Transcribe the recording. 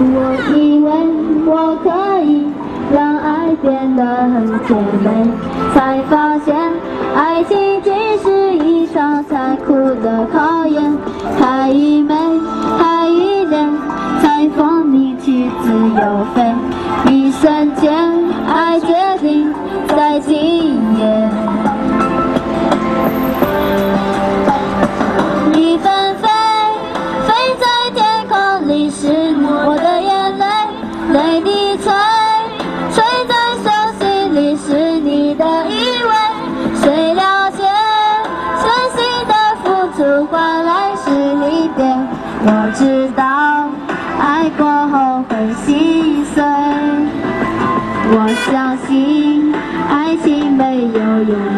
我以为我可以让爱变得很甜美，才发现爱情只是一场残酷的考验。太愚昧，太愚恋，才放你去自由飞。一瞬间，爱决定在今夜。你纷飞，飞在天空里是我的眼泪，泪滴垂，垂在手心里是你的依偎。谁了解，真心的付出换来是离别。我知道，爱过后会心碎。我相信，爱情没有永